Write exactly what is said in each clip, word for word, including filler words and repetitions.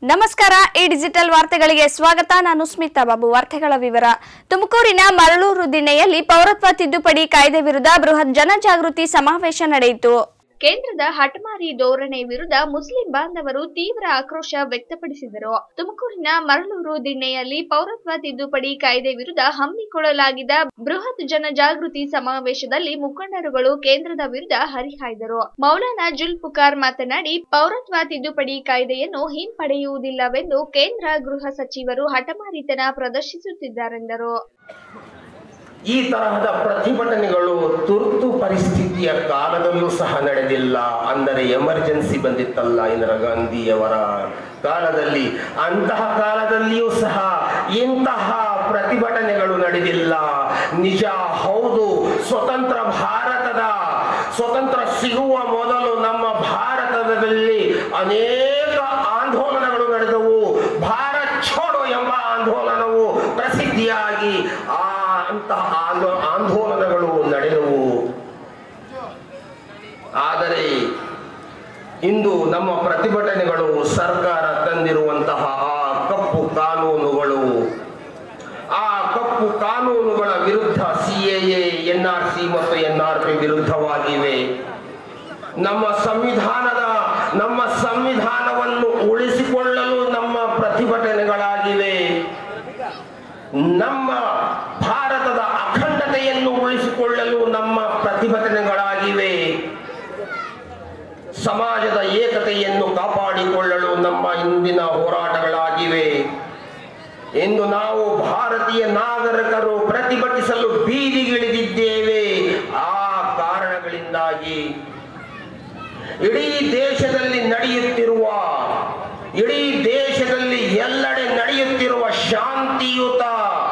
ನಮಸ್ಕಾರ. ಈ ಡಿಜಿಟಲ್ ವಾರ್ತೆಗಳಿಗೆ ಸ್ವಾಗತ. ನಾನು ಸ್ಮಿತಾ ಬಾಬು. ವಾರ್ತೆಗಳ ವಿವರ. ತುಮಕೂರಿನ ಮರಳೂರು ದಿಣ್ಣೆಯಲ್ಲಿ ಪೌರತ್ವ ತಿದ್ದುಪಡಿ ಕಾಯ್ದೆ ವಿರುದ್ಧ ಬೃಹತ್ ಜನಜಾಗೃತಿ ಸಮಾವೇಶ ನಡೆಯಿತು. ಕೇಂದ್ರದ ಹಠಮಾರಿ ಧೋರಣೆ ವಿರುದ್ಧ ಮುಸ್ಲಿಂ ಬಾಂಧವರು ತೀವ್ರ ಆಕ್ರೋಶ ವ್ಯಕ್ತಪಡಿಸಿದರು. ತುಮಕೂರಿನ ಮರಳೂರು ದಿಣ್ಣೆಯಲ್ಲಿ ಪೌರತ್ವ ತಿದ್ದುಪಡಿ ಕಾಯ್ದೆ ವಿರುದ್ಧ ಹಮ್ಮಿಕೊಳ್ಳಲಾಗಿದ್ದ ಬೃಹತ್ ಜನಜಾಗೃತಿ ಸಮಾವೇಶದಲ್ಲಿ ಮುಖಂಡರುಗಳು ಕೇಂದ್ರದ ವಿರುದ್ಧ ಹರಿಹಾಯ್ದರು. ಮೌಲಾನಾ ಜುಲ್ಫುಕಾರ್ ಮಾತನಾಡಿ, ಪೌರತ್ವ ತಿದ್ದುಪಡಿ ಕಾಯ್ದೆಯನ್ನು ಹಿಂಪಡೆಯುವುದಿಲ್ಲವೆಂದು ಕೇಂದ್ರ ಗೃಹ ಸಚಿವರು ಹಠಮಾರಿತನ ಪ್ರದರ್ಶಿಸುತ್ತಿದ್ದಾರೆಂದರು. ಈ ತರಹದ ಪ್ರತಿಭಟನೆಗಳು ತುರ್ತು ಪರಿಸ್ಥಿತಿಯ ಕಾಲದಲ್ಲೂ ಸಹ ನಡೆದಿಲ್ಲ. ಅಂದರೆ ಎಮರ್ಜೆನ್ಸಿ ಬಂದಿತ್ತಲ್ಲ ಇಂದಿರಾ ಗಾಂಧಿಯವರ ಕಾಲದಲ್ಲಿ, ಅಂತಹ ಕಾಲದಲ್ಲಿಯೂ ಸಹ ಇಂತಹ ಪ್ರತಿಭಟನೆಗಳು ನಡೆದಿಲ್ಲ. ನಿಜ, ಹೌದು. ಸ್ವತಂತ್ರ ಭಾರತದ ಸ್ವತಂತ್ರ ಸಿಗುವ ಮೊದಲು ನಮ್ಮ ಭಾರತದಲ್ಲಿ ಅನೇಕ ಆಂದೋಲನಗಳು ನಡೆದವು. ಭಾರತ್ ಛೋಡೋ ಎಂಬ ಆಂದೋಲನವು ಪ್ರಸಿದ್ಧಿಯಾಗಿ ಆ ಅಂತಹ ಆಂದೋಲನಗಳು ನಡೆದವು. ಆದರೆ ಇಂದು ನಮ್ಮ ಪ್ರತಿಭಟನೆಗಳು ಸರ್ಕಾರ ತಂದಿರುವಂತಹ ಆ ಕಪ್ಪು ಕಾನೂನುಗಳು ಆ ಕಪ್ಪು ಕಾನೂನುಗಳ ವಿರುದ್ಧ C A A, N R C ಮತ್ತು ಎನ್ ಆರ್ ಪಿ ವಿರುದ್ಧವಾಗಿವೆ. ನಮ್ಮ ಸಂವಿಧಾನದ ನಮ್ಮ ಸಂವಿಧಾನವನ್ನು ಉಳಿಸಿಕೊಳ್ಳಲು ನಮ್ಮ ಪ್ರತಿಭಟನೆಗಳಾಗಿವೆ. ನಮ್ಮ ಭಾರತದ ಅಖಂಡತೆಯನ್ನು ಉಳಿಸಿಕೊಳ್ಳಲು ನಮ್ಮ ಪ್ರತಿಭಟನೆಗಳಾಗಿವೆ. ಸಮಾಜದ ಏಕತೆಯನ್ನು ಕಾಪಾಡಿಕೊಳ್ಳಲು ನಮ್ಮ ಇಂದಿನ ಹೋರಾಟಗಳಾಗಿವೆ. ಎಂದು ನಾವು ಭಾರತೀಯ ನಾಗರಿಕರು ಪ್ರತಿಭಟಿಸಲು ಬೀದಿಗಿಳಿದಿದ್ದೇವೆ. ಆ ಕಾರಣಗಳಿಂದಾಗಿ ಇಡೀ ದೇಶದಲ್ಲಿ ನಡೆಯುತ್ತಿರುವ ಇಡೀ ದೇಶದಲ್ಲಿ ಎಲ್ಲೆಡೆ ನಡೆಯುತ್ತಿರುವ ಶಾಂತಿಯುತ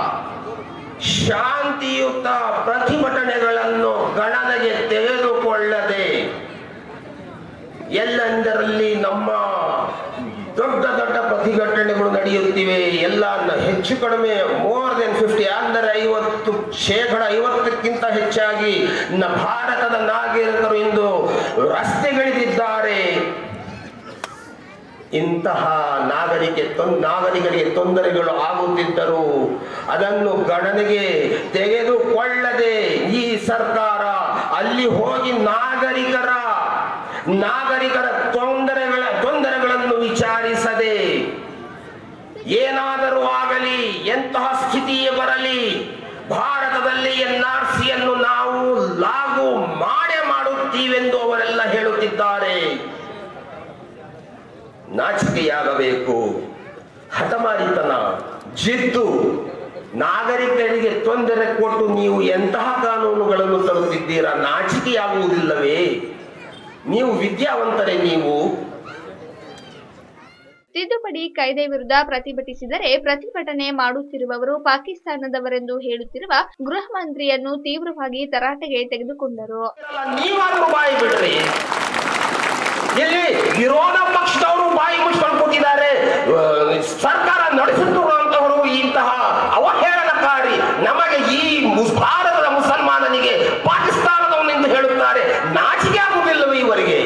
ಶಾಂತಿಯುತ ಪ್ರತಿಭಟನೆಗಳನ್ನು ಗಣನೆಗೆ ತೆಗೆದುಕೊಳ್ಳದೆ ಎಲ್ಲೆಂದರಲ್ಲಿ ನಮ್ಮ ದೊಡ್ಡ ದೊಡ್ಡ ಪ್ರತಿಭಟನೆಗಳು ನಡೆಯುತ್ತಿವೆ. ಎಲ್ಲ ಹೆಚ್ಚು ಕಡಿಮೆ ಮೋರ್ ದೆನ್ ಫಿಫ್ಟಿ ಅಂದರೆ ಐವತ್ತು ಶೇಕಡ ಐವತ್ತಕ್ಕಿಂತ ಹೆಚ್ಚಾಗಿ ಭಾರತದ ನಾಗರಿಕರು ಇಂದು ರಸ್ತೆಗಿಳಿದಿದ್ದಾರೆ. ಇಂತಹ ನಾಗರಿಕೆ ನಾಗರಿಕರಿಗೆ ತೊಂದರೆಗಳು ಆಗುತ್ತಿದ್ದರೂ ಅದನ್ನು ಗಣನೆಗೆ ತೆಗೆದುಕೊಳ್ಳದೆ ಈ ಸರ್ಕಾರ ಅಲ್ಲಿ ಹೋಗಿ ನಾಗರಿಕರ ನಾಗರಿಕರ ತೊಂದರೆಗಳ ತೊಂದರೆಗಳನ್ನು ವಿಚಾರಿಸದೆ ಏನಾದರೂ ಆಗಲಿ, ಎಂತಹ ಸ್ಥಿತಿಯೇ ಬರಲಿ, ಭಾರತದಲ್ಲಿ ಎನ್ ಆರ್ ಸಿಯನ್ನು ನಾವು ಲಾಗು ಮಾಡೇ ಮಾಡುತ್ತೀವೆಂದು ಅವರೆಲ್ಲ ಹೇಳುತ್ತಿದ್ದಾರೆ. ನಾಚಿಕೆಯಾಗಬೇಕು. ಹಠಮಾರಿತನ, ಜಿದ್ದು, ನಾಗರಿಕರಿಗೆ ತೊಂದರೆ ಕೊಟ್ಟು ನೀವು ಎಂತಹ ಕಾನೂನುಗಳನ್ನು ತರುತ್ತಿದ್ದೀರಾ? ನಾಚಿಕೆಯಾಗುವುದಿಲ್ಲವೇ? ನೀವು ವಿದ್ಯಾವಂತರೇ? ನೀವು ತಿದ್ದುಪಡಿ ಕಾಯ್ದೆ ವಿರುದ್ಧ ಪ್ರತಿಭಟಿಸಿದರೆ ಪ್ರತಿಭಟನೆ ಮಾಡುತ್ತಿರುವವರು ಪಾಕಿಸ್ತಾನದವರೆಂದು ಹೇಳುತ್ತಿರುವ ಗೃಹ ಮಂತ್ರಿಯನ್ನು ತೀವ್ರವಾಗಿ ತರಾಟೆಗೆ ತೆಗೆದುಕೊಂಡರು. ನೀವಾದ್ರೂ ಬಾಯಿ ಬಿಡ್ರಿ. ಇಲ್ಲಿ ವಿರೋಧ ಪಕ್ಷದವರು ಬಾಯಿ ಮುಚ್ಕೊಂಡು ಕೂತಿದ್ದಾರೆ. ಸರ್ಕಾರ ನಡೆಸುತ್ತಿರುವಂತವರು ಇಂತಹ ಅವಹೇಳನಕಾರಿ ನಮಗೆ ಈ ಭಾರತದ ಮುಸಲ್ಮಾನನಿಗೆ ಪಾಕಿಸ್ತಾನದವನೆಂದು ಹೇಳುತ್ತಾರೆ. ನಾಚಿಕೆ ಆಗುವುದಿಲ್ಲವೇ ಇವರಿಗೆ?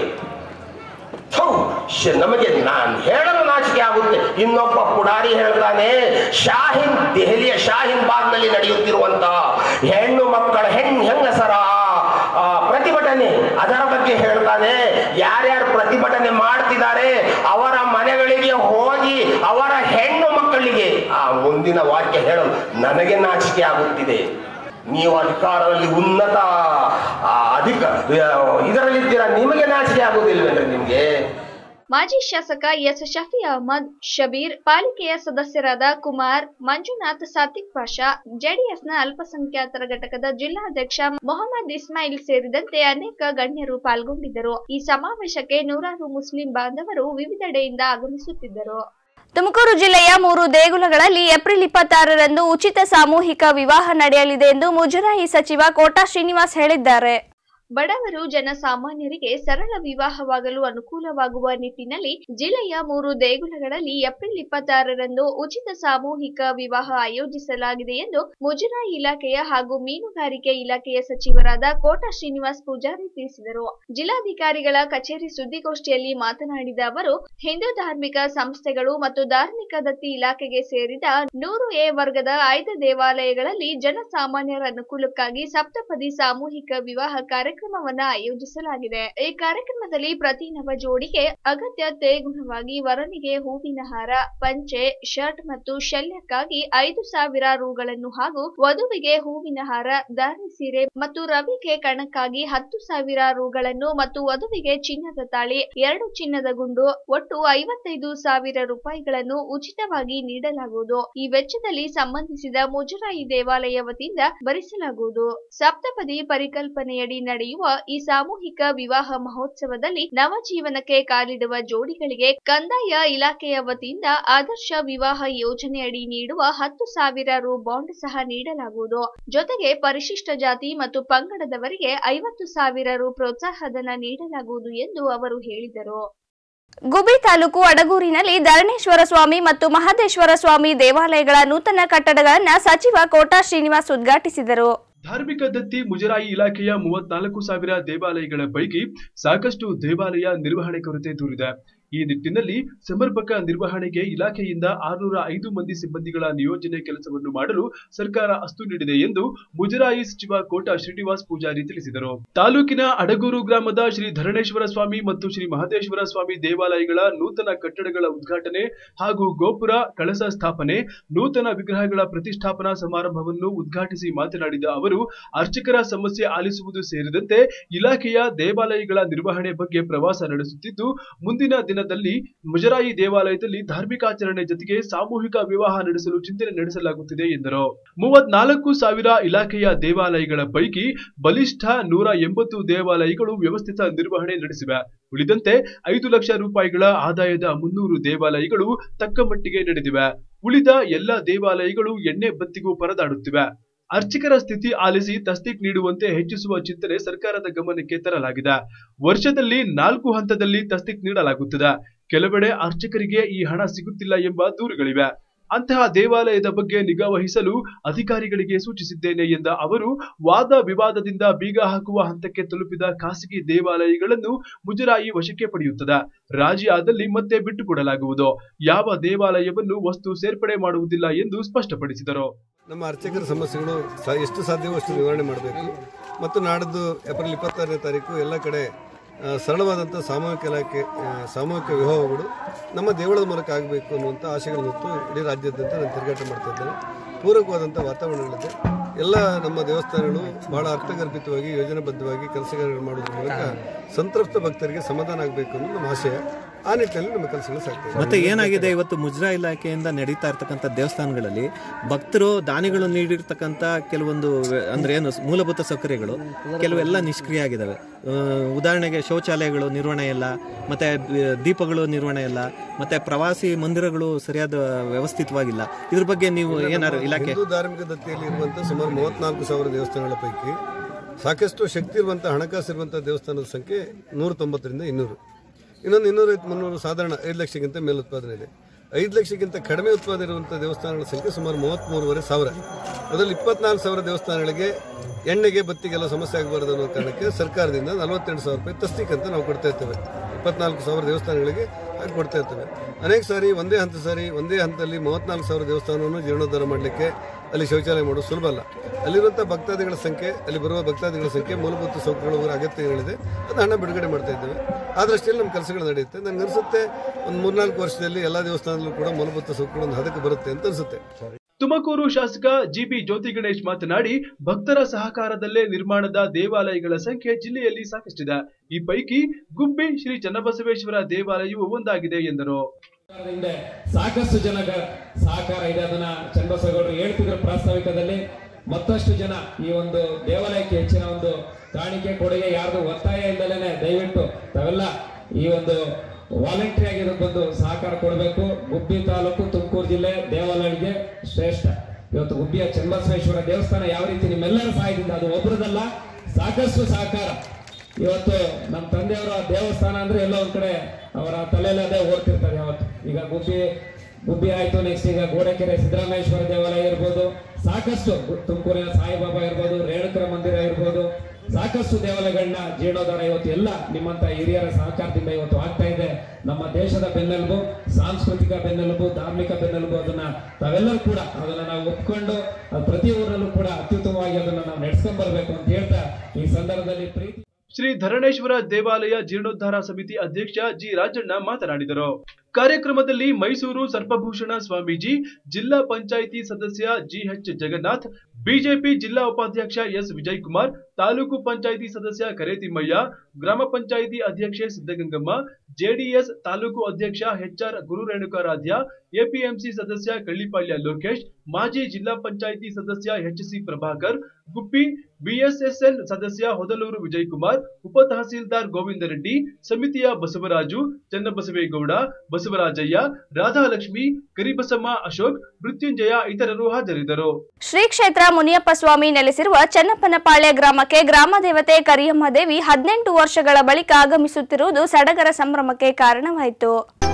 ನಮಗೆ ನಾನ್ ಹೇಳಲು ನಾಚಿಕೆ ಆಗುತ್ತೆ. ಇನ್ನೊಬ್ಬ ಪುಡಾರಿ ಹೇಳ್ತಾನೆ, ಶಾಹೀನ್ ದೆಹಲಿಯ ಶಾಹೀನ್ ಬಾಗ್ ನಲ್ಲಿ ನಡೆಯುತ್ತಿರುವಂತಹ ಹೆಣ್ಣು ಮಕ್ಕಳ ಹೆಣ್ಣು ಹೆಂಗಸರ ಪ್ರತಿಭಟನೆ, ಅದರ ಬಗ್ಗೆ ಹೇಳ್ತಾನೆ. ಯಾರ್ಯಾರು ಪ್ರತಿಭಟನೆ ಮಾಡ್ತಿದ್ದಾರೆ ಅವರ ಮನೆಗಳಿಗೆ ಹೋಗಿ ಅವರ ಹೆಣ್ಣು ಮಕ್ಕಳಿಗೆ ಆ ಮುಂದಿನ ವಾಕ್ಯ ಹೇಳಲು ನನಗೆ ನಾಚಿಕೆ ಆಗುತ್ತಿದೆ. ನೀವು ಅಧಿಕಾರದಲ್ಲಿ ಉನ್ನತ ಅಧಿಕ ಇದರಲ್ಲಿದ್ದೀರಾ, ನಿಮಗೆ ನಾಚಿಕೆ ಆಗುವುದಿಲ್ವೇನ್ರಿ ನಿಮ್ಗೆ? ಮಾಜಿ ಶಾಸಕ ಎಸ್ ಶಫಿ ಅಹಮದ್ ಶಬೀರ್, ಪಾಲಿಕೆಯ ಸದಸ್ಯರಾದ ಕುಮಾರ್, ಮಂಜುನಾಥ್, ಸಾತಿಕ್ ಪಾಷಾ, ಜೆಡಿಎಸ್ನ ಅಲ್ಪಸಂಖ್ಯಾತರ ಘಟಕದ ಜಿಲ್ಲಾಧ್ಯಕ್ಷ ಮೊಹಮ್ಮದ್ ಇಸ್ಮಾಯಿಲ್ ಸೇರಿದಂತೆ ಅನೇಕ ಗಣ್ಯರು ಪಾಲ್ಗೊಂಡಿದ್ದರು. ಈ ಸಮಾವೇಶಕ್ಕೆ ನೂರಾರು ಮುಸ್ಲಿಂ ಬಾಂಧವರು ವಿವಿಧೆಡೆಯಿಂದ ಆಗಮಿಸುತ್ತಿದ್ದರು. ತುಮಕೂರು ಜಿಲ್ಲೆಯ ಮೂರು ದೇಗುಲಗಳಲ್ಲಿ ಏಪ್ರಿಲ್ ಇಪ್ಪತ್ತಾರರಂದು ಉಚಿತ ಸಾಮೂಹಿಕ ವಿವಾಹ ನಡೆಯಲಿದೆ ಎಂದು ಮುಜರಾಯಿ ಸಚಿವ ಕೋಟಾ ಶ್ರೀನಿವಾಸ್ ಹೇಳಿದ್ದಾರೆ. ಬಡವರು ಜನಸಾಮಾನ್ಯರಿಗೆ ಸರಳ ವಿವಾಹವಾಗಲು ಅನುಕೂಲವಾಗುವ ನಿಟ್ಟಿನಲ್ಲಿ ಜಿಲ್ಲೆಯ ಮೂರು ದೇಗುಲಗಳಲ್ಲಿ ಏಪ್ರಿಲ್ ಇಪ್ಪತ್ತಾರರಂದು ಉಚಿತ ಸಾಮೂಹಿಕ ವಿವಾಹ ಆಯೋಜಿಸಲಾಗಿದೆ ಎಂದು ಮುಜರಾಯಿ ಇಲಾಖೆಯ ಹಾಗೂ ಮೀನುಗಾರಿಕೆ ಇಲಾಖೆಯ ಸಚಿವರಾದ ಕೋಟ ಶ್ರೀನಿವಾಸ್ ಪೂಜಾರಿ ತಿಳಿಸಿದರು. ಜಿಲ್ಲಾಧಿಕಾರಿಗಳ ಕಚೇರಿ ಸುದ್ದಿಗೋಷ್ಠಿಯಲ್ಲಿ ಮಾತನಾಡಿದ ಅವರು, ಹಿಂದೂ ಧಾರ್ಮಿಕ ಸಂಸ್ಥೆಗಳು ಮತ್ತು ಧಾರ್ಮಿಕ ದತ್ತಿ ಇಲಾಖೆಗೆ ಸೇರಿದ ನೂರು ಎ ವರ್ಗದ ಆಯ್ದ ದೇವಾಲಯಗಳಲ್ಲಿ ಜನಸಾಮಾನ್ಯರ ಅನುಕೂಲಕ್ಕಾಗಿ ಸಪ್ತಪದಿ ಸಾಮೂಹಿಕ ವಿವಾಹ ಕಾರ್ಯಕ್ರಮವನ್ನ ಆಯೋಜಿಸಲಾಗಿದೆ. ಈ ಕಾರ್ಯಕ್ರಮದಲ್ಲಿ ಪ್ರತಿ ನವ ಜೋಡಿಗೆ ಅಗತ್ಯ ತೇಗುಣವಾಗಿ ವರನಿಗೆ ಹೂವಿನ ಹಾರ, ಪಂಚೆ, ಶರ್ಟ್ ಮತ್ತು ಶಲ್ಯಕ್ಕಾಗಿ ಐದು ಸಾವಿರ ರೂಗಳನ್ನು ಹಾಗೂ ವಧುವಿಗೆ ಹೂವಿನ ಹಾರ, ಧಾರಣೆ ಸೀರೆ ಮತ್ತು ರವಿಗೆ ಕಣಕ್ಕಾಗಿ ಹತ್ತು ಸಾವಿರ ರೂಗಳನ್ನು ಮತ್ತು ವಧುವಿಗೆ ಚಿನ್ನದ ತಾಳಿ, ಎರಡು ಚಿನ್ನದ ಗುಂಡು ಒಟ್ಟು ಐವತ್ತೈದು ಸಾವಿರ ರೂಪಾಯಿಗಳನ್ನು ಉಚಿತವಾಗಿ ನೀಡಲಾಗುವುದು. ಈ ವೆಚ್ಚದಲ್ಲಿ ಸಂಬಂಧಿಸಿದ ಮುಜರಾಯಿ ದೇವಾಲಯ ವತಿಯಿಂದ ಭರಿಸಲಾಗುವುದು. ಸಪ್ತಪದಿ ಪರಿಕಲ್ಪನೆಯಡಿ ನಡೆಯುವ ಈ ಸಾಮೂಹಿಕ ವಿವಾಹ ಮಹೋತ್ಸವದಲ್ಲಿ ನವಜೀವನಕ್ಕೆ ಕಾಲಿಡುವ ಜೋಡಿಗಳಿಗೆ ಕಂದಾಯ ಇಲಾಖೆಯ ವತಿಯಿಂದ ಆದರ್ಶ ವಿವಾಹ ಯೋಜನೆಯಡಿ ನೀಡುವ ಹತ್ತು ಸಾವಿರ ರು ಬಾಂಡ್ ಸಹ ನೀಡಲಾಗುವುದು. ಜೊತೆಗೆ ಪರಿಶಿಷ್ಟ ಜಾತಿ ಮತ್ತು ಪಂಗಡದವರಿಗೆ ಐವತ್ತು ಸಾವಿರ ರು ಪ್ರೋತ್ಸಾಹಧನ ನೀಡಲಾಗುವುದು ಎಂದು ಅವರು ಹೇಳಿದರು. ಗುಬ್ಬಿ ತಾಲೂಕು ಅಡಗೂರಿನಲ್ಲಿ ಧರಣೇಶ್ವರ ಸ್ವಾಮಿ ಮತ್ತು ಮಹದೇಶ್ವರ ಸ್ವಾಮಿ ದೇವಾಲಯಗಳ ನೂತನ ಕಟ್ಟಡಗಳನ್ನು ಸಚಿವ ಕೋಟ ಶ್ರೀನಿವಾಸ್ ಉದ್ಘಾಟಿಸಿದರು. ಧಾರ್ಮಿಕ ದತ್ತಿ ಮುಜರಾಯಿ ಇಲಾಖೆಯ ಮೂವತ್ನಾಲ್ಕು ಸಾವಿರ ದೇವಾಲಯಗಳ ಪೈಕಿ ಸಾಕಷ್ಟು ದೇವಾಲಯ ನಿರ್ವಹಣೆ ಕೊರತೆ ದೂರಿದೆ. ಈ ನಿಟ್ಟಿನಲ್ಲಿ ಸಮರ್ಪಕ ನಿರ್ವಹಣೆಗೆ ಇಲಾಖೆಯಿಂದ ಆರುನೂರ ಐದು ಮಂದಿ ಸಿಬ್ಬಂದಿಗಳ ನಿಯೋಜನೆ ಕೆಲಸವನ್ನು ಮಾಡಲು ಸರ್ಕಾರ ಅಸ್ತು ನೀಡಿದೆ ಎಂದು ಮುಜರಾಯಿ ಸಚಿವ ಕೋಟ ಶ್ರೀನಿವಾಸ್ ಪೂಜಾರಿ ತಿಳಿಸಿದರು. ತಾಲೂಕಿನ ಅಡಗೂರು ಗ್ರಾಮದ ಶ್ರೀ ಧರಣೇಶ್ವರ ಸ್ವಾಮಿ ಮತ್ತು ಶ್ರೀ ಮಹದೇಶ್ವರ ಸ್ವಾಮಿ ದೇವಾಲಯಗಳ ನೂತನ ಕಟ್ಟಡಗಳ ಉದ್ಘಾಟನೆ ಹಾಗೂ ಗೋಪುರ ಕಳಸ ಸ್ಥಾಪನೆ, ನೂತನ ವಿಗ್ರಹಗಳ ಪ್ರತಿಷ್ಠಾಪನಾ ಸಮಾರಂಭವನ್ನು ಉದ್ಘಾಟಿಸಿ ಮಾತನಾಡಿದ ಅವರು, ಅರ್ಚಕರ ಸಮಸ್ಯೆ ಆಲಿಸುವುದು ಸೇರಿದಂತೆ ಇಲಾಖೆಯ ದೇವಾಲಯಗಳ ನಿರ್ವಹಣೆ ಬಗ್ಗೆ ಪ್ರವಾಸ ನಡೆಸುತ್ತಿದ್ದು, ಮುಂದಿನ ದಿನದಲ್ಲಿ ಮುಜರಾಯಿ ದೇವಾಲಯದಲ್ಲಿ ಧಾರ್ಮಿಕಾಚರಣೆ ಜೊತೆಗೆ ಸಾಮೂಹಿಕ ವಿವಾಹ ನಡೆಸಲು ಚಿಂತನೆ ನಡೆಸಲಾಗುತ್ತಿದೆ ಎಂದರು. ಮೂವತ್ನಾಲ್ಕು ಸಾವಿರ ಇಲಾಖೆಯ ದೇವಾಲಯಗಳ ಪೈಕಿ ಬಲಿಷ್ಠ ನೂರ ಎಂಬತ್ತು ದೇವಾಲಯಗಳು ವ್ಯವಸ್ಥಿತ ನಿರ್ವಹಣೆ ನಡೆಸಿವೆ. ಉಳಿದಂತೆ ಐದು ಲಕ್ಷ ರೂಪಾಯಿಗಳ ಆದಾಯದ ಮುನ್ನೂರು ದೇವಾಲಯಗಳು ತಕ್ಕ ಮಟ್ಟಿಗೆ ನಡೆದಿವೆ. ಉಳಿದ ಎಲ್ಲ ದೇವಾಲಯಗಳು ಎಣ್ಣೆ ಬತ್ತಿಗೂ ಪರದಾಡುತ್ತಿವೆ. ಅರ್ಚಕರ ಸ್ಥಿತಿ ಆಲಿಸಿ ತಸ್ದೀಕ್ ನೀಡುವಂತೆ ಹೆಚ್ಚಿಸುವ ಚಿಂತನೆ ಸರ್ಕಾರದ ಗಮನಕ್ಕೆ ತರಲಾಗಿದೆ. ವರ್ಷದಲ್ಲಿ ನಾಲ್ಕು ಹಂತದಲ್ಲಿ ತಸ್ದೀಕ್ ನೀಡಲಾಗುತ್ತದೆ. ಕೆಲವೆಡೆ ಅರ್ಚಕರಿಗೆ ಈ ಹಣ ಸಿಗುತ್ತಿಲ್ಲ ಎಂಬ ದೂರುಗಳಿವೆ. ಅಂತಹ ದೇವಾಲಯದ ಬಗ್ಗೆ ನಿಗಾ ವಹಿಸಲು ಅಧಿಕಾರಿಗಳಿಗೆ ಸೂಚಿಸಿದ್ದೇನೆ ಎಂದ ಅವರು, ವಾದ ವಿವಾದದಿಂದ ಬೀಗ ಹಾಕುವ ಹಂತಕ್ಕೆ ತಲುಪಿದ ಖಾಸಗಿ ದೇವಾಲಯಗಳನ್ನು ಮುಜರಾಯಿ ವಶಕ್ಕೆ ಪಡೆಯುತ್ತದೆ. ರಾಜಿ ಆದಲ್ಲಿ ಮತ್ತೆ ಬಿಟ್ಟುಕೊಡಲಾಗುವುದು. ಯಾವ ದೇವಾಲಯವನ್ನು ವಸ್ತು ಸೇರ್ಪಡೆ ಮಾಡುವುದಿಲ್ಲ ಎಂದು ಸ್ಪಷ್ಟಪಡಿಸಿದರು. ನಮ್ಮ ಅರ್ಚಕರ ಸಮಸ್ಯೆಗಳು ಎಷ್ಟು ಸಾಧ್ಯವೋ ಅಷ್ಟು ನಿವಾರಣೆ ಮಾಡಬೇಕು ಮತ್ತು ನಾಡಿದ್ದು ಏಪ್ರಿಲ್ ಇಪ್ಪತ್ತಾರನೇ ತಾರೀಕು ಎಲ್ಲ ಕಡೆ ಸರಳವಾದಂಥ ಸಾಮೂಹಿಕ ಇಲಾಖೆ ಸಾಮೂಹಿಕ ವಿವಾಹಗಳು ನಮ್ಮ ದೇವಳದ ಮೂಲಕ ಆಗಬೇಕು ಅನ್ನುವಂಥ ಆಶೆಗಳನ್ನೊತ್ತು ಇಡೀ ರಾಜ್ಯಾದ್ಯಂತ ನಾನು ತಿರುಗಾಟ ಮಾಡ್ತಾ ಇದ್ದೇನೆ. ಪೂರಕವಾದಂಥ ವಾತಾವರಣಗಳಿದೆ. ಎಲ್ಲ ನಮ್ಮ ದೇವಸ್ಥಾನಗಳು ಬಹಳ ಅರ್ಥಗರ್ಭಿತವಾಗಿ ಯೋಜನಾಬದ್ಧವಾಗಿ ಕೆಲಸ ಕಾರ್ಯಗಳು ಮಾಡೋದ್ರ ಮೂಲಕ ಸಂತೃಪ್ತ ಭಕ್ತರಿಗೆ ಸಮಾಧಾನ ಆಗಬೇಕು ಅನ್ನೋದು ನಮ್ಮ ಆಶಯ. ಆ ನಿಟ್ಟಿನಲ್ಲಿ ನಮ್ಮ ಕೆಲಸಗಳು ಸಾಕ್ತೇವೆ. ಮತ್ತೆ ಏನಾಗಿದೆ, ಇವತ್ತು ಮುಜರಾಯಿ ಇಲಾಖೆಯಿಂದ ನಡೀತಾ ಇರ್ತಕ್ಕಂಥ ದೇವಸ್ಥಾನಗಳಲ್ಲಿ ಭಕ್ತರು ದಾನಿಗಳು ನೀಡಿರ್ತಕ್ಕಂಥ ಕೆಲವೊಂದು ಅಂದ್ರೆ ಏನು ಮೂಲಭೂತ ಸೌಕರ್ಯಗಳು ಕೆಲವೆಲ್ಲ ನಿಷ್ಕ್ರಿಯ ಆಗಿದ್ದಾವೆ. ಉದಾಹರಣೆಗೆ ಶೌಚಾಲಯಗಳು ನಿರ್ವಹಣೆ ಇಲ್ಲ, ಮತ್ತೆ ದೀಪಗಳು ನಿರ್ವಹಣೆ ಇಲ್ಲ, ಮತ್ತೆ ಪ್ರವಾಸಿ ಮಂದಿರಗಳು ಸರಿಯಾದ ವ್ಯವಸ್ಥಿತವಾಗಿಲ್ಲ. ಇದ್ರ ಬಗ್ಗೆ ನೀವು ಏನಾದ್ರು ಇಲಾಖೆ ಹಿಂದೂ ಧಾರ್ಮಿಕ ದತ್ತಿಯಲ್ಲಿ ಇರುವಂತಹ ಸುಮಾರು ಮೂವತ್ನಾಲ್ಕು ಸಾವಿರ ದೇವಸ್ಥಾನಗಳ ಪೈಕಿ ಸಾಕಷ್ಟು ಶಕ್ತಿ ಇರುವಂತಹ ಹಣಕಾಸು ಇರುವಂತಹ ದೇವಸ್ಥಾನದ ಸಂಖ್ಯೆ ನೂರ ತೊಂಬತ್ತರಿಂದ ಇನ್ನೂರು. ಇನ್ನೊಂದು ಇನ್ನೂರೈವತ್ತು ಮುನ್ನೂರು ಸಾಧಾರಣ ಐದು ಲಕ್ಷಕ್ಕಿಂತ ಮೇಲೆ ಉತ್ಪಾದನೆ ಇದೆ. ಐದು ಲಕ್ಷಕ್ಕಿಂತ ಕಡಿಮೆ ಉತ್ಪಾದನೆ ಇರುವಂಥ ದೇವಸ್ಥಾನಗಳ ಸಂಖ್ಯೆ ಸುಮಾರು ಮೂವತ್ತ್ಮೂರುವರೆ ಸಾವಿರ. ಅದರಲ್ಲಿ ಇಪ್ಪತ್ನಾಲ್ಕು ಸಾವಿರ ದೇವಸ್ಥಾನಗಳಿಗೆ ಎಣ್ಣೆಗೆ ಬತ್ತಿಗೆಲ್ಲ ಸಮಸ್ಯೆ ಆಗಬಾರದು ಅನ್ನೋ ಕಾರಣಕ್ಕೆ ಸರ್ಕಾರದಿಂದ ನಲವತ್ತೆಂಟು ಸಾವಿರ ರೂಪಾಯಿ ತಸ್ತೀಕ್ ಅಂತ ನಾವು ಕೊಡ್ತಾ ಇರ್ತೇವೆ. ಇಪ್ಪತ್ನಾಲ್ಕು ಸಾವಿರ ದೇವಸ್ಥಾನಗಳಿಗೆ ಹಾಗೆ ಕೊಡ್ತಾ ಇರ್ತೇವೆ. ಅನೇಕ ಸಾರಿ ಒಂದೇ ಹಂತ ಸಾರಿ ಒಂದೇ ಹಂತದಲ್ಲಿ ಮೂವತ್ನಾಲ್ಕು ಸಾವಿರ ದೇವಸ್ಥಾನವನ್ನು ಜೀರ್ಣೋದ್ಧಾರ ಮಾಡಲಿಕ್ಕೆ ಅಲ್ಲಿ ಶೌಚಾಲಯ ಮಾಡೋದು ಸುಲಭ ಅಲ್ಲ. ಅಲ್ಲಿರುವಂಥ ಭಕ್ತಾದಿಗಳ ಸಂಖ್ಯೆ, ಅಲ್ಲಿ ಬರುವ ಭಕ್ತಾದಿಗಳ ಸಂಖ್ಯೆ, ಮೂಲಭೂತ ಸೌಕರ್ಯಗಳ ಅಗತ್ಯಗಳಿದೆ, ಅದು ಹಣ ಬಿಡುಗಡೆ ಮಾಡ್ತಾ ಇದ್ದೇವೆ. ಆ ದೃಷ್ಟಿಯಲ್ಲಿ ನಮ್ಮ ಕೆಲಸಗಳು ನಡೆಯುತ್ತೆ. ನನಗೆ ಅನಿಸುತ್ತೆ ಒಂದು ಮೂರ್ನಾಲ್ಕು ವರ್ಷದಲ್ಲಿ ಎಲ್ಲ ದೇವಸ್ಥಾನದಲ್ಲೂ ಕೂಡ ಮೂಲಭೂತ ಸೌಕರ್ಯಗಳು ಹದಕ್ಕೆ ಬರುತ್ತೆ ಅಂತ ಅನಿಸುತ್ತೆ. ತುಮಕೂರು ಶಾಸಕ ಜಿಬಿ ಜ್ಯೋತಿ ಗಣೇಶ್ ಮಾತನಾಡಿ, ಭಕ್ತರ ಸಹಕಾರದಲ್ಲೇ ನಿರ್ಮಾಣದ ದೇವಾಲಯಗಳ ಸಂಖ್ಯೆ ಜಿಲ್ಲೆಯಲ್ಲಿ ಸಾಕಷ್ಟಿದೆ. ಈ ಪೈಕಿ ಗುಬ್ಬಿ ಶ್ರೀ ಚನ್ನಬಸವೇಶ್ವರ ದೇವಾಲಯವು ಒಂದಾಗಿದೆ ಎಂದರು. ಸಾಕಷ್ಟು ಜನ ಸಹಕಾರ ಇದೆ, ಅದನ್ನ ಚನ್ನಬಸವೇಗೌಡರು ಹೇಳ್ತಿದ್ರು ಪ್ರಾಸ್ತಾವಿಕದಲ್ಲಿ. ಮತ್ತಷ್ಟು ಜನ ಈ ಒಂದು ದೇವಾಲಯಕ್ಕೆ ಹೆಚ್ಚಿನ ಒಂದು ಕಾಣಿಕೆ ಕೊಡುಗೆ ಯಾರ್ದು ಒತ್ತಾಯ ಇಲ್ಲದೇನೆ ದಯವಿಟ್ಟು ತಾವೆಲ್ಲ ಈ ಒಂದು ವಾಲಂಟ್ರಿ ಆಗಿ ಬಂದು ಸಹಕಾರ ಕೊಡಬೇಕು. ಗುಬ್ಬಿ ತಾಲೂಕು ತುಮಕೂರು ಜಿಲ್ಲೆ ದೇವಾಲಯಗಳಿಗೆ ಶ್ರೇಷ್ಠ. ಇವತ್ತು ಗುಬ್ಬಿಯ ಚನ್ನಬಸವೇಶ್ವರ ದೇವಸ್ಥಾನ ಯಾವ ರೀತಿ ನಿಮ್ಮೆಲ್ಲರ ಸಹಾಯದಿಂದ, ಅದು ಒಬ್ಬರದಲ್ಲ, ಸಾಕಷ್ಟು ಸಹಕಾರ ಇವತ್ತು ನಮ್ಮ ತಂದೆಯವರ ದೇವಸ್ಥಾನ ಅಂದ್ರೆ ಎಲ್ಲೋ ಒಂದ್ ಕಡೆ ಅವರ ತಲೆಯಲ್ಲಿ ಅದೇ ಓಡ್ತಿರ್ತಾರೆ ಯಾವತ್ತು. ಈಗ ಗುಬ್ಬಿ ಗುಬ್ಬಿ ಆಯ್ತು, ನೆಕ್ಸ್ಟ್ ಈಗ ಗೋಡೆಕೆರೆ ಸಿದ್ದರಾಮೇಶ್ವರ ದೇವಾಲಯ ಇರ್ಬೋದು, ಸಾಕಷ್ಟು ತುಮಕೂರಿನ ಸಾಯಿಬಾಬಾ ಇರ್ಬೋದು, ರೇಣುಕರ ಮಂದಿರ ಇರ್ಬೋದು, ಸಾಕಷ್ಟು ದೇವಾಲಯಗಳನ್ನ ಜೀರ್ಣೋದ್ಧಾರ ಇವತ್ತು ಎಲ್ಲ ನಿಮ್ಮಂತ ಹಿರಿಯರ ಸಹಕಾರದಿಂದ ಇವತ್ತು ಆಗ್ತಾ ಇದೆ. ನಮ್ಮ ದೇಶದ ಬೆನ್ನೆಲುಬು, ಸಾಂಸ್ಕೃತಿಕ ಬೆನ್ನೆಲುಬು, ಧಾರ್ಮಿಕ ಬೆನ್ನೆಲುಬು, ಅದನ್ನ ತಾವೆಲ್ಲರೂ ಕೂಡ ಅದನ್ನ ನಾವು ಒಪ್ಕೊಂಡು ಪ್ರತಿ ಊರಲ್ಲೂ ಕೂಡ ಅತ್ಯುತ್ತಮವಾಗಿ ಅದನ್ನ ನಾವು ನಡೆಸ್ಕೊಂಡ್ ಬರ್ಬೇಕು ಅಂತ ಹೇಳ್ತಾ ಈ ಸಂದರ್ಭದಲ್ಲಿ ಪ್ರೀತಿ ಶ್ರೀ ಧರಣೇಶ್ವರ ದೇವಾಲಯ ಜೀರ್ಣೋದ್ಧಾರ ಸಮಿತಿ ಅಧ್ಯಕ್ಷ ಜಿ ರಾಜಣ್ಣ ಮಾತನಾಡಿದರು. ಕಾರ್ಯಕ್ರಮದಲ್ಲಿ ಮೈಸೂರು ಸರ್ಪಭೂಷಣ ಸ್ವಾಮೀಜಿ, ಜಿಲ್ಲಾ ಪಂಚಾಯಿತಿ ಸದಸ್ಯ ಜಿಎಚ್ ಜಗನ್ನಾಥ್, ಬಿಜೆಪಿ ಜಿಲ್ಲಾ ಉಪಾಧ್ಯಕ್ಷ ಎಸ್ ವಿಜಯಕುಮಾರ್, ತಾಲೂಕು ಪಂಚಾಯಿತಿ ಸದಸ್ಯ ಕರೇತಿಮ್ಮಯ್ಯ, ಗ್ರಾಮ ಪಂಚಾಯಿತಿ ಅಧ್ಯಕ್ಷೆ ಸಿದ್ದಗಂಗಮ್ಮ, ಜೆಡಿಎಸ್ ತಾಲೂಕು ಅಧ್ಯಕ್ಷ ಎಚ್ಆರ್ ಗುರುರೇಣುಕಾರಾಧ್ಯ, ಎಪಿಎಂಸಿ ಸದಸ್ಯ ಕಳ್ಳಿಪಾಳ್ಯ ಲೋಕೇಶ್, ಮಾಜಿ ಜಿಲ್ಲಾ ಪಂಚಾಯಿತಿ ಸದಸ್ಯ ಎಚ್ಸಿ ಪ್ರಭಾಕರ್, ಗುಬ್ಬಿ ಬಿಎಸ್ಎಸ್ಎನ್ ಸದಸ್ಯ ಹೊದಲೂರು ವಿಜಯಕುಮಾರ್, ಉಪ ತಹಸೀಲ್ದಾರ್ ಗೋವಿಂದರೆಡ್ಡಿ, ಸಮಿತಿಯ ಬಸವರಾಜು, ಚನ್ನಬಸವೇಗೌಡ, ಬಸವರಾಜಯ್ಯ, ರಾಧಾಲಕ್ಷ್ಮಿ, ಕರಿಬಸಮ್ಮ, ಅಶೋಕ್, ಮೃತ್ಯುಂಜಯ ಇತರರು ಹಾಜರಿದ್ದರು. ಶ್ರೀ ಕ್ಷೇತ್ರ ಮುನಿಯಪ್ಪ ಸ್ವಾಮಿ ನೆಲೆಸಿರುವ ಚನ್ನಪ್ಪನಪಾಳ್ಯ ಗ್ರಾಮಕ್ಕೆ ಗ್ರಾಮ ದೇವತೆ ಕರಿಯಮ್ಮ ದೇವಿ ಹದಿನೆಂಟು ವರ್ಷಗಳ ಬಳಿಕ ಆಗಮಿಸುತ್ತಿರುವುದು ಸಡಗರ ಸಂಭ್ರಮಕ್ಕೆ ಕಾರಣವಾಯಿತು.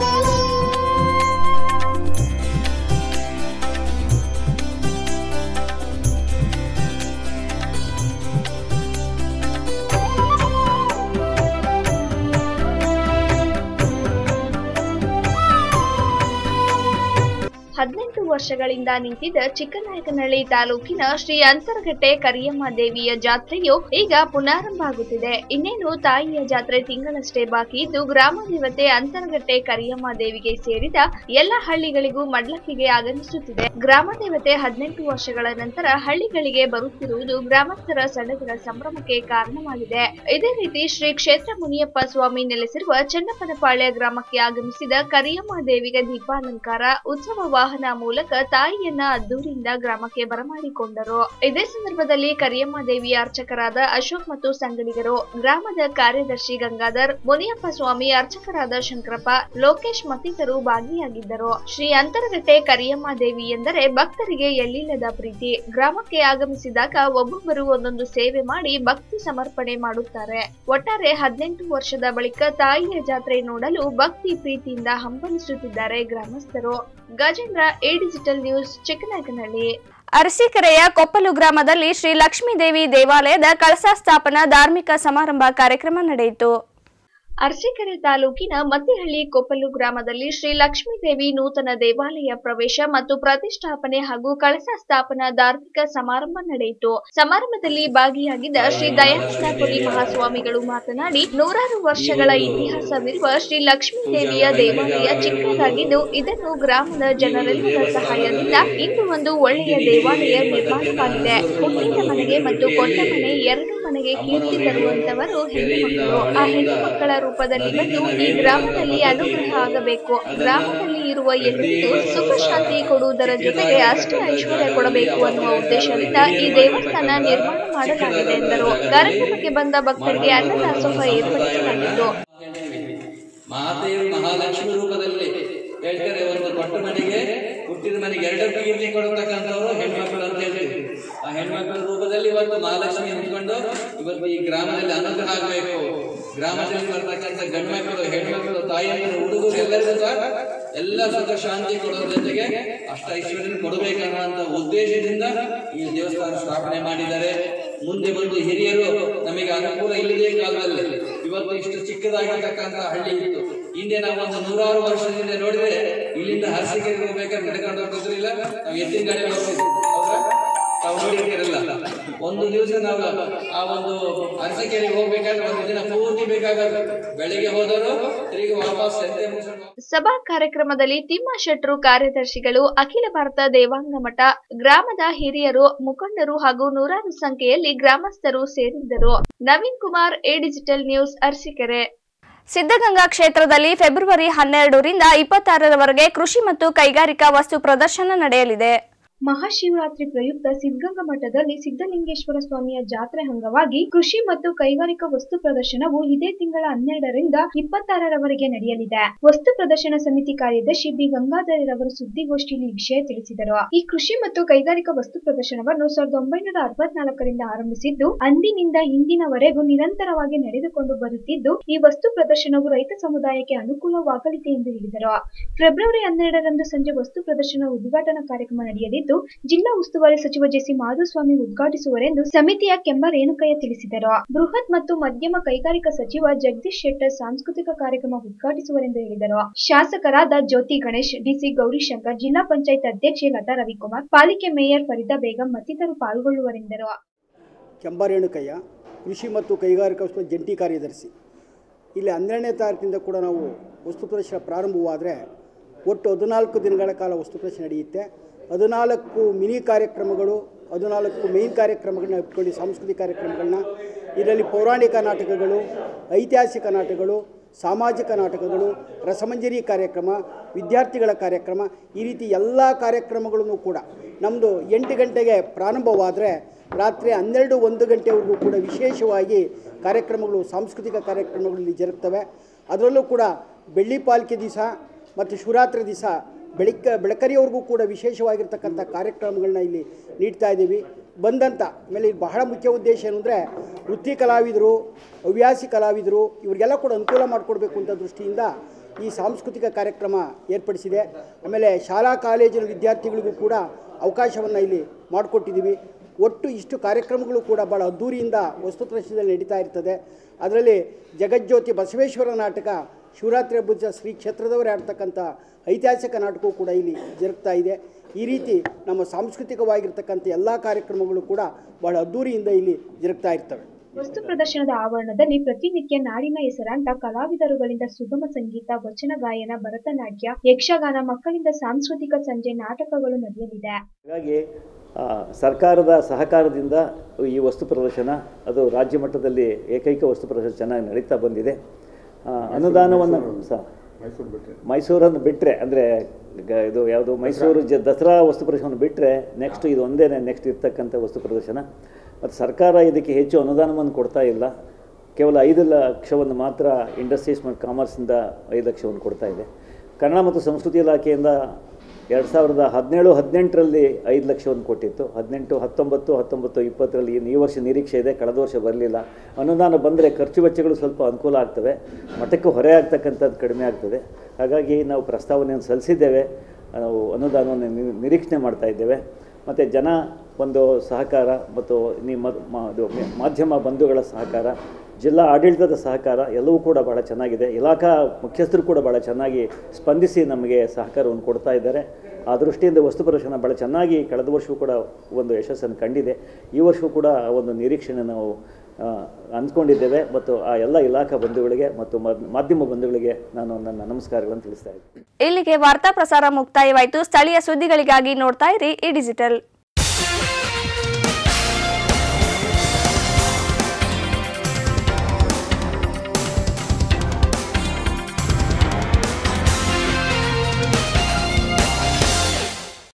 ಹದಿನೆಂಟು ವರ್ಷಗಳಿಂದ ನಿಂತಿದ್ದ ಚಿಕ್ಕನಾಯಕನಹಳ್ಳಿ ತಾಲೂಕಿನ ಶ್ರೀ ಅಂತರಘಟ್ಟೆ ಕರಿಯಮ್ಮ ದೇವಿಯ ಜಾತ್ರೆಯು ಈಗ ಪುನರಾರಂಭ ಆಗುತ್ತಿದೆ. ಇನ್ನೇನು ತಾಯಿಯ ಜಾತ್ರೆ ತಿಂಗಳಷ್ಟೇ ಬಾಕಿ ಇದ್ದು, ಗ್ರಾಮ ದೇವತೆ ಅಂತರಘಟ್ಟೆ ಕರಿಯಮ್ಮ ದೇವಿಗೆ ಸೇರಿದ ಎಲ್ಲ ಹಳ್ಳಿಗಳಿಗೂ ಮಡ್ಲಕ್ಕಿಗೆ ಆಗಮಿಸುತ್ತಿದೆ. ಗ್ರಾಮ ದೇವತೆ ಹದಿನೆಂಟು ವರ್ಷಗಳ ನಂತರ ಹಳ್ಳಿಗಳಿಗೆ ಬರುತ್ತಿರುವುದು ಗ್ರಾಮಸ್ಥರ ಸಡಗರ ಸಂಭ್ರಮಕ್ಕೆ ಕಾರಣವಾಗಿದೆ. ಇದೇ ರೀತಿ ಶ್ರೀ ಕ್ಷೇತ್ರ ಮುನಿಯಪ್ಪ ಸ್ವಾಮಿ ನೆಲೆಸಿರುವ ಚನ್ನಪ್ಪನಪಾಳ್ಯ ಗ್ರಾಮಕ್ಕೆ ಆಗಮಿಸಿದ ಕರಿಯಮ್ಮ ದೇವಿಗೆ ದೀಪಾಲಂಕಾರ, ಉತ್ಸವ ವಾಹನ ಮೂಲಕ ತಾಯಿಯನ್ನ ಅದ್ದೂರಿಯಿಂದ ಗ್ರಾಮಕ್ಕೆ ಬರಮಾಡಿಕೊಂಡರು. ಇದೇ ಸಂದರ್ಭದಲ್ಲಿ ಕರಿಯಮ್ಮ ದೇವಿಯ ಅರ್ಚಕರಾದ ಅಶೋಕ್ ಮತ್ತು ಸಂಗಡಿಗರು, ಗ್ರಾಮದ ಕಾರ್ಯದರ್ಶಿ ಗಂಗಾಧರ್, ಮುನಿಯಪ್ಪ ಸ್ವಾಮಿ ಅರ್ಚಕರಾದ ಶಂಕರಪ್ಪ, ಲೋಕೇಶ್ ಮತ್ತಿತರರು ಭಾಗಿಯಾಗಿದ್ದರು. ಶ್ರೀ ಅಂತರಘಟ್ಟೆ ಕರಿಯಮ್ಮ ದೇವಿ ಎಂದರೆ ಭಕ್ತರಿಗೆ ಎಲ್ಲಿಲ್ಲದ ಪ್ರೀತಿ. ಗ್ರಾಮಕ್ಕೆ ಆಗಮಿಸಿದಾಗ ಒಬ್ಬೊಬ್ಬರು ಒಂದೊಂದು ಸೇವೆ ಮಾಡಿ ಭಕ್ತಿ ಸಮರ್ಪಣೆ ಮಾಡುತ್ತಾರೆ. ಒಟ್ಟಾರೆ ಹದಿನೆಂಟು ವರ್ಷದ ಬಳಿಕ ತಾಯಿಯ ಜಾತ್ರೆ ನೋಡಲು ಭಕ್ತಿ ಪ್ರೀತಿಯಿಂದ ಹಂಬಲಿಸುತ್ತಿದ್ದಾರೆ ಗ್ರಾಮಸ್ಥರು. Gajendra, A digital news, Chikkanayakanahalli. ಅರಸೀಕೆರೆಯ ಕೊಪ್ಪಲು ಗ್ರಾಮದಲ್ಲಿ ಶ್ರೀ ಲಕ್ಷ್ಮೀ ದೇವಿ ದೇವಾಲಯದ ಕಳಸ ಸ್ಥಾಪನಾ ಧಾರ್ಮಿಕ ಸಮಾರಂಭ ಕಾರ್ಯಕ್ರಮ ನಡೆಯಿತು. ಅರಸೀಕೆರೆ ತಾಲೂಕಿನ ಮದ್ದಿಹಳ್ಳಿ ಕೊಪ್ಪಲು ಗ್ರಾಮದಲ್ಲಿ ಶ್ರೀ ಲಕ್ಷ್ಮೀ ದೇವಿ ನೂತನ ದೇವಾಲಯ ಪ್ರವೇಶ ಮತ್ತು ಪ್ರತಿಷ್ಠಾಪನೆ ಹಾಗೂ ಕಳಸ ಸ್ಥಾಪನಾ ಧಾರ್ಮಿಕ ಸಮಾರಂಭ ನಡೆಯಿತು. ಸಮಾರಂಭದಲ್ಲಿ ಭಾಗಿಯಾಗಿದ್ದ ಶ್ರೀ ದಯಾನಂದಪುರಿ ಮಹಾಸ್ವಾಮಿಗಳು ಮಾತನಾಡಿ, ನೂರಾರು ವರ್ಷಗಳ ಇತಿಹಾಸವಿರುವ ಶ್ರೀ ಲಕ್ಷ್ಮೀ ದೇವಿಯ ದೇವಾಲಯ ಚಿಕ್ಕದಾಗಿದ್ದು, ಇದನ್ನು ಗ್ರಾಮದ ಜನರೆಲ್ಲರ ಸಹಾಯದಿಂದ ಇಂದು ಒಂದು ಒಳ್ಳೆಯ ದೇವಾಲಯ ನಿರ್ಮಾಣವಾಗಿದೆ. ಹುಟ್ಟಿದ ಮನೆಗೆ ಮತ್ತು ಕೊಂಡ ಮನೆ ಎರಡು ಮನೆಗೆ ಕೀರ್ತಿ ತರುವಂತವರು ಹೆಣ್ಣು ಮಕ್ಕಳು. ಆ ಹೆಣ್ಣು ಮಕ್ಕಳ ರೂಪದಲ್ಲಿ ಬಂದು ಈ ಗ್ರಾಮದಲ್ಲಿ ಅನುಗ್ರಹ ಆಗಬೇಕು. ಗ್ರಾಮದಲ್ಲಿ ಇರುವ ಎಲ್ಲರಿಗೂ ಸುಖ ಶಾಂತಿ ಕೊಡುವುದರ ಜೊತೆಗೆ ಅಷ್ಟ ಐಶ್ವರ್ಯ ಕೊಡಬೇಕು ಅನ್ನುವ ಉದ್ದೇಶದಿಂದ ಈ ದೇವಸ್ಥಾನ ನಿರ್ಮಾಣ ಮಾಡಲಾಗಿದೆ ಎಂದರು. ಕಾರ್ಯಕ್ರಮಕ್ಕೆ ಬಂದ ಭಕ್ತರಿಗೆ ಅನ್ನದಾಸೋಹ ಏರ್ಪಡಿಸಲಾಗಿತ್ತು. ಮಹಾದೇವಿ ಮಹಾಲಕ್ಷ್ಮಿ ರೂಪದಲ್ಲಿ ಹೇಳ್ತಾರೆ, ಒಂದು ಕೊಟ್ಟ ಮನೆಗೆ ಹುಟ್ಟಿದ ಮನೆಗೆ ಎರಡಕ್ಕೂ ಕೀರ್ತಿ ಕೊಡತಕ್ಕಂಥವ್ರು ಹೆಣ್ಮಕ್ಳು ಅಂತ ಹೇಳ್ತೀವಿ. ಆ ಹೆಣ್ಮಕ್ಳ ರೂಪದಲ್ಲಿ ಇವತ್ತು ಮಹಾಲಕ್ಷ್ಮಿ ನಿಂತ್ಕೊಂಡು ಇವತ್ತು ಈ ಗ್ರಾಮದಲ್ಲಿ ಅನುಗ್ರಹ ಆಗಬೇಕು. ಗ್ರಾಮದಲ್ಲಿ ಬರ್ತಕ್ಕಂಥ ಗಂಡು ಮಕ್ಕಳು, ಹೆಣ್ಮಕ್ಳು, ತಾಯಿಯರು, ಹುಡುಗರು ಎಲ್ಲರಿಗೂ ಎಲ್ಲ ಸುಖ ಶಾಂತಿ ಕೊಡೋದ್ರ ಜೊತೆಗೆ ಅಷ್ಟ ಐಶ್ವರ್ಯ ಕೊಡಬೇಕನ್ನುವಂತ ಉದ್ದೇಶದಿಂದ ಈ ದೇವಸ್ಥಾನ ಸ್ಥಾಪನೆ ಮಾಡಿದ್ದಾರೆ. ಮುಂದೆ ಬಂದು ಹಿರಿಯರು ನಮಗೆ ಅನುಕೂಲ ಇಲ್ಲದೇ ಕಾಲದಲ್ಲಿ ಇವತ್ತು ಇಷ್ಟು ಚಿಕ್ಕದಾಗಿರ್ತಕ್ಕಂಥ ಹಳ್ಳಿ ಇತ್ತು. ಹಿಂದೆ ನಾವು ಒಂದು ನೂರಾರು ವರ್ಷದಿಂದ ನೋಡಿದ್ರೆ ಇಲ್ಲಿಂದ ಅರಸೀಕೆರೆಗೆ ಹೋಗ್ಬೇಕಾದ್ರೆ ನಡ್ಕೊಂಡು ಹೋಗ್ತಿರ್ಲಿಲ್ಲ, ನಾವು ಎತ್ತಿನ ಗಾಡಿ ಹೋಗ್ತಿದ್ವಿ. ತಾವು ನೋಡಿರ್ತಿರಲ್ಲ, ಒಂದು ದಿವಸ ನಾವು ಆ ಒಂದು ಅರಸೀಕೆರೆಗೆ ಹೋಗ್ಬೇಕಾದ್ರೆ ಒಂದು ದಿನ ಪೂರ್ತಿ ಬೇಕಾಗಲ್ಲ. ಬೆಳಿಗ್ಗೆ ಹೋದರು ತಿರುಗಿ ವಾಪಸ್ ಸಂತೆ ಮುಗಿಸ್ಕೊಂಡು. ಸಭಾ ಕಾರ್ಯಕ್ರಮದಲ್ಲಿ ತಿಮ್ಮ ಶೆಟ್ರು ಕಾರ್ಯದರ್ಶಿಗಳು, ಅಖಿಲ ಭಾರತ ದೇವಾಂಗ ಮಠ, ಗ್ರಾಮದ ಹಿರಿಯರು, ಮುಖಂಡರು ಹಾಗೂ ನೂರಾರು ಸಂಖ್ಯೆಯಲ್ಲಿ ಗ್ರಾಮಸ್ಥರು ಸೇರಿದ್ದರು. Naveen Kumar, A digital news, Arasikere. Siddaganga ಕ್ಷೇತ್ರದಲ್ಲಿ ಫೆಬ್ರವರಿ ಹನ್ನೆರಡರಿಂದ ಇಪ್ಪತ್ತಾರರವರೆಗೆ ಕೃಷಿ ಮತ್ತು ಕೈಗಾರಿಕಾ ವಸ್ತು ಪ್ರದರ್ಶನ ನಡೆಯಲಿದೆ. ಮಹಾಶಿವರಾತ್ರಿ ಪ್ರಯುಕ್ತ ಸಿದ್ಧಗಂಗಾ ಮಠದಲ್ಲಿ ಸಿದ್ಧಲಿಂಗೇಶ್ವರ ಸ್ವಾಮಿಯ ಜಾತ್ರೆ ಅಂಗವಾಗಿ ಕೃಷಿ ಮತ್ತು ಕೈಗಾರಿಕಾ ವಸ್ತು ಪ್ರದರ್ಶನವು ಇದೇ ತಿಂಗಳ ಹನ್ನೆರಡರಿಂದ ಇಪ್ಪತ್ತಾರರವರೆಗೆ ನಡೆಯಲಿದೆ. ವಸ್ತು ಪ್ರದರ್ಶನ ಸಮಿತಿ ಕಾರ್ಯದರ್ಶಿ ಬಿ ಗಂಗಾಧರರವರು ಸುದ್ದಿಗೋಷ್ಠಿಯಲ್ಲಿ ವಿಷಯ ತಿಳಿಸಿದರು. ಈ ಕೃಷಿ ಮತ್ತು ಕೈಗಾರಿಕಾ ವಸ್ತು ಪ್ರದರ್ಶನವನ್ನು ಸಾವಿರದ ಒಂಬೈನೂರ ಅರವತ್ನಾಲ್ಕರಿಂದ ಆರಂಭಿಸಿದ್ದು ಅಂದಿನಿಂದ ಇಂದಿನವರೆಗೂ ನಿರಂತರವಾಗಿ ನಡೆದುಕೊಂಡು ಬರುತ್ತಿದ್ದು, ಈ ವಸ್ತು ಪ್ರದರ್ಶನವು ರೈತ ಸಮುದಾಯಕ್ಕೆ ಅನುಕೂಲವಾಗಲಿದೆ ಎಂದು ಹೇಳಿದರು. ಫೆಬ್ರವರಿ ಹನ್ನೆರಡರಂದು ಸಂಜೆ ವಸ್ತು ಪ್ರದರ್ಶನ ಉದ್ಘಾಟನಾ ಕಾರ್ಯಕ್ರಮ ನಡೆಯಲಿದ್ದು, ಜಿಲ್ಲಾ ಉಸ್ತುವಾರಿ ಸಚಿವ ಜೆಸಿ ಮಾಧುಸ್ವಾಮಿ ಉದ್ಘಾಟಿಸುವರೆಂದು ಸಮಿತಿಯ ಕೆಂಬ ರೇಣುಕಯ್ಯ ತಿಳಿಸಿದರು. ಬೃಹತ್ ಮತ್ತು ಮಧ್ಯಮ ಕೈಗಾರಿಕಾ ಸಚಿವ ಜಗದೀಶ್ ಶೆಟ್ಟರ್ ಸಾಂಸ್ಕೃತಿಕ ಕಾರ್ಯಕ್ರಮ ಉದ್ಘಾಟಿಸುವರೆಂದು ಹೇಳಿದರು. ಶಾಸಕರಾದ ಜ್ಯೋತಿ ಗಣೇಶ್, ಡಿಸಿ ಗೌರಿಶಂಕರ್, ಜಿಲ್ಲಾ ಪಂಚಾಯತ್ ಅಧ್ಯಕ್ಷೆ ಲತಾ ರವಿಕುಮಾರ್, ಪಾಲಿಕೆ ಮೇಯರ್ ಫರೀದಾ ಬೇಗಂ ಮತ್ತಿತರರು ಪಾಲ್ಗೊಳ್ಳುವರೆಂದರು. ಕೆಂಬ ರೇಣುಕಯ್ಯ, ಕೃಷಿ ಮತ್ತು ಕೈಗಾರಿಕಾ ಜಂಟಿ ಕಾರ್ಯದರ್ಶಿ. ಇಲ್ಲಿ ಹನ್ನೆರಡನೇ ತಾರೀಕಿನಿಂದ ಕೂಡ ನಾವು ವಸ್ತು ಪ್ರದರ್ಶನ ಪ್ರಾರಂಭವಾದರೆ ಒಟ್ಟು ಹದಿನಾಲ್ಕು ದಿನಗಳ ಕಾಲ ವಸ್ತು ಪ್ರದರ್ಶನ ನಡೆಯುತ್ತೆ. ಹದಿನಾಲ್ಕು ಮಿನಿ ಕಾರ್ಯಕ್ರಮಗಳು, ಹದಿನಾಲ್ಕು ಮೇನ್ ಕಾರ್ಯಕ್ರಮಗಳನ್ನ ಇಟ್ಕೊಂಡು ಸಾಂಸ್ಕೃತಿಕ ಕಾರ್ಯಕ್ರಮಗಳನ್ನ, ಇದರಲ್ಲಿ ಪೌರಾಣಿಕ ನಾಟಕಗಳು, ಐತಿಹಾಸಿಕ ನಾಟಕಗಳು, ಸಾಮಾಜಿಕ ನಾಟಕಗಳು, ರಸಮಂಜರಿ ಕಾರ್ಯಕ್ರಮ, ವಿದ್ಯಾರ್ಥಿಗಳ ಕಾರ್ಯಕ್ರಮ, ಈ ರೀತಿ ಎಲ್ಲ ಕಾರ್ಯಕ್ರಮಗಳನ್ನು ಕೂಡ ನಮ್ಮದು ಎಂಟು ಗಂಟೆಗೆ ಪ್ರಾರಂಭವಾದರೆ ರಾತ್ರಿ ಹನ್ನೆರಡು ಒಂದು ಗಂಟೆವರೆಗೂ ಕೂಡ ವಿಶೇಷವಾಗಿ ಕಾರ್ಯಕ್ರಮಗಳು, ಸಾಂಸ್ಕೃತಿಕ ಕಾರ್ಯಕ್ರಮಗಳಲ್ಲಿ ಜರುಗ್ತವೆ. ಅದರಲ್ಲೂ ಕೂಡ ಬೆಳ್ಳಿ ಪಾಲ್ಕೆ ದಿವಸ ಮತ್ತು ಶಿವರಾತ್ರಿ ದಿವಸ ಬೆಳಕ ಬೆಳಕರಿಯವರೆಗೂ ಕೂಡ ವಿಶೇಷವಾಗಿರ್ತಕ್ಕಂಥ ಕಾರ್ಯಕ್ರಮಗಳನ್ನ ಇಲ್ಲಿ ನೀಡ್ತಾ ಇದ್ದೀವಿ. ಬಂದಂಥ ಆಮೇಲೆ ಇಲ್ಲಿ ಬಹಳ ಮುಖ್ಯ ಉದ್ದೇಶ ಏನಂದರೆ ವೃತ್ತಿ ಕಲಾವಿದರು, ಹವ್ಯಾಸಿ ಕಲಾವಿದರು ಇವರಿಗೆಲ್ಲ ಕೂಡ ಅನುಕೂಲ ಮಾಡಿಕೊಡ್ಬೇಕು ಅಂತ ದೃಷ್ಟಿಯಿಂದ ಈ ಸಾಂಸ್ಕೃತಿಕ ಕಾರ್ಯಕ್ರಮ ಏರ್ಪಡಿಸಿದೆ. ಆಮೇಲೆ ಶಾಲಾ ಕಾಲೇಜಿನ ವಿದ್ಯಾರ್ಥಿಗಳಿಗೂ ಕೂಡ ಅವಕಾಶವನ್ನು ಇಲ್ಲಿ ಮಾಡಿಕೊಟ್ಟಿದ್ದೀವಿ. ಒಟ್ಟು ಇಷ್ಟು ಕಾರ್ಯಕ್ರಮಗಳು ಕೂಡ ಭಾಳ ಅದ್ದೂರಿಯಿಂದ ವಸ್ತು ಪ್ರದರ್ಶನದಲ್ಲಿ ನಡೀತಾ ಇರ್ತದೆ. ಅದರಲ್ಲಿ ಜಗಜ್ಯೋತಿ ಬಸವೇಶ್ವರ ನಾಟಕ, ಶಿವರಾತ್ರಿ ಹಬ್ಬದ ಶ್ರೀ ಕ್ಷೇತ್ರದವರೇ ಆಡ್ತಕ್ಕಂಥ ಐತಿಹಾಸಿಕ ನಾಟಕವೂ ಕೂಡ ಇಲ್ಲಿ ಜರುಗ್ತಾ ಇದೆ. ಈ ರೀತಿ ನಮ್ಮ ಸಾಂಸ್ಕೃತಿಕವಾಗಿರ್ತಕ್ಕಂಥ ಎಲ್ಲ ಕಾರ್ಯಕ್ರಮಗಳು ಕೂಡ ಬಹಳ ಅದ್ದೂರಿಯಿಂದ ಇಲ್ಲಿ ಜರುಗ್ತಾ ಇರ್ತವೆ. ವಸ್ತು ಪ್ರದರ್ಶನದ ಆವರಣದಲ್ಲಿ ಪ್ರತಿನಿತ್ಯ ನಾಡಿನ ಹೆಸರಾಂತ ಕಲಾವಿದರುಗಳಿಂದ ಸುಗಮ ಸಂಗೀತ, ವಚನ ಗಾಯನ, ಭರತನಾಟ್ಯ, ಯಕ್ಷಗಾನ, ಮಕ್ಕಳಿಂದ ಸಾಂಸ್ಕೃತಿಕ ಸಂಜೆ ನಾಟಕಗಳು ನಡೆಯಲಿದೆ. ಹಾಗಾಗಿ ಸರ್ಕಾರದ ಸಹಕಾರದಿಂದ ಈ ವಸ್ತು ಪ್ರದರ್ಶನ ಅದು ರಾಜ್ಯ ಮಟ್ಟದಲ್ಲಿ ಏಕೈಕ ವಸ್ತು ಪ್ರದರ್ಶನ ಚೆನ್ನಾಗಿ ನಡೀತಾ ಬಂದಿದೆ. ಅನುದಾನವನ್ನು ಸಹ ಮೈಸೂರನ್ನು ಬಿಟ್ಟರೆ ಅಂದರೆ ಇದು ಯಾವುದು ಮೈಸೂರು ಜ ದಸರಾ ವಸ್ತು ಪ್ರದರ್ಶನ ಬಿಟ್ಟರೆ ನೆಕ್ಸ್ಟ್ ಇದು ಒಂದೇ ನೆಕ್ಸ್ಟ್ ಇರ್ತಕ್ಕಂಥ ವಸ್ತು ಪ್ರದರ್ಶನ. ಮತ್ತು ಸರ್ಕಾರ ಇದಕ್ಕೆ ಹೆಚ್ಚು ಅನುದಾನವನ್ನು ಕೊಡ್ತಾ ಇಲ್ಲ. ಕೇವಲ ಐದು ಲಕ್ಷವನ್ನು ಮಾತ್ರ ಇಂಡಸ್ಟ್ರೀಸ್ ಮತ್ತು ಕಾಮರ್ಸಿಂದ ಐದು ಲಕ್ಷವನ್ನು ಕೊಡ್ತಾ ಇದೆ. ಕನ್ನಡ ಮತ್ತು ಸಂಸ್ಕೃತಿ ಇಲಾಖೆಯಿಂದ ಎರಡು ಸಾವಿರದ ಹದಿನೇಳು ಹದಿನೆಂಟರಲ್ಲಿ ಐದು ಲಕ್ಷವನ್ನು ಕೊಟ್ಟಿತ್ತು. ಹದಿನೆಂಟು ಹತ್ತೊಂಬತ್ತು ಹತ್ತೊಂಬತ್ತು ಇಪ್ಪತ್ತರಲ್ಲಿ ಈ ವರ್ಷ ನಿರೀಕ್ಷೆ ಇದೆ, ಕಳೆದ ವರ್ಷ ಬರಲಿಲ್ಲ. ಅನುದಾನ ಬಂದರೆ ಖರ್ಚು ವೆಚ್ಚಗಳು ಸ್ವಲ್ಪ ಅನುಕೂಲ ಆಗ್ತವೆ, ಮಠಕ್ಕೆ ಹೊರೆ ಆಗ್ತಕ್ಕಂಥದ್ದು ಕಡಿಮೆ ಆಗ್ತದೆ. ಹಾಗಾಗಿ ನಾವು ಪ್ರಸ್ತಾವನೆಯನ್ನು ಸಲ್ಲಿಸಿದ್ದೇವೆ, ನಾವು ಅನುದಾನವನ್ನು ನಿರೀಕ್ಷಣೆ ಮಾಡ್ತಾ ಇದ್ದೇವೆ. ಮತ್ತು ಜನ ಒಂದು ಸಹಕಾರ ಮತ್ತು ನಿಮ್ಮ ಮಾಧ್ಯಮ ಬಂಧುಗಳ ಸಹಕಾರ, ಜಿಲ್ಲಾ ಆಡಳಿತದ ಸಹಕಾರ ಎಲ್ಲವೂ ಕೂಡ ಭಾಳ ಚೆನ್ನಾಗಿದೆ. ಇಲಾಖಾ ಮುಖ್ಯಸ್ಥರು ಕೂಡ ಭಾಳ ಚೆನ್ನಾಗಿ ಸ್ಪಂದಿಸಿ ನಮಗೆ ಸಹಕಾರವನ್ನು ಕೊಡ್ತಾ ಇದ್ದಾರೆ. ಆ ದೃಷ್ಟಿಯಿಂದ ವಸ್ತು ಪ್ರದರ್ಶನ ಭಾಳ ಚೆನ್ನಾಗಿ ಕಳೆದ ವರ್ಷವೂ ಕೂಡ ಒಂದು ಯಶಸ್ಸನ್ನು ಕಂಡಿದೆ. ಈ ವರ್ಷವೂ ಕೂಡ ಒಂದು ನಿರೀಕ್ಷೆಯನ್ನು ನಾವು ಅಂದ್ಕೊಂಡಿದ್ದೇವೆ. ಮತ್ತು ಆ ಎಲ್ಲ ಇಲಾಖಾ ಬಂಧುಗಳಿಗೆ ಮತ್ತು ಮಾಧ್ಯಮ ಬಂಧುಗಳಿಗೆ ನಾನು ನನ್ನ ನಮಸ್ಕಾರಗಳನ್ನು ತಿಳಿಸ್ತಾ ಇದ್ದೀನಿ. ಇಲ್ಲಿಗೆ ವಾರ್ತಾ ಪ್ರಸಾರ ಮುಕ್ತಾಯವಾಯಿತು. ಸ್ಥಳೀಯ ಸುದ್ದಿಗಳಿಗಾಗಿ ನೋಡ್ತಾ ಇರಿ ಈ ಡಿಜಿಟಲ್.